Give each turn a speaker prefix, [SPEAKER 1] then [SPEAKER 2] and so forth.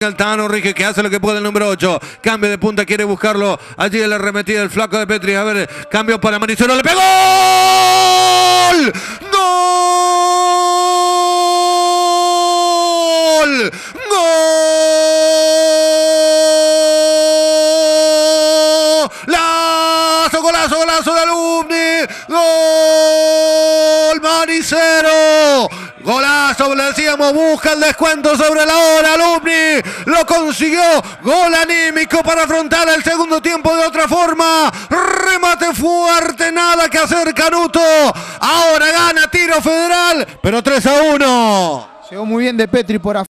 [SPEAKER 1] El Tano Rígiz, que hace lo que puede el número 8. Cambio de punta, quiere buscarlo. Allí el arremetida del flaco de Petri. A ver, cambio para Manicero. ¡Le pegó! ¡Gol! ¡Gol! ¡Golazo, golazo, golazo de Alumni! ¡Gol! ¡Manicero! Golazo, le decíamos, busca el descuento sobre la hora. Alumni lo consiguió. Gol anímico para afrontar el segundo tiempo de otra forma. Remate fuerte, nada que hacer Canuto. Ahora gana Tiro Federal, pero 3-1.
[SPEAKER 2] Llegó muy bien de Petri por afuera.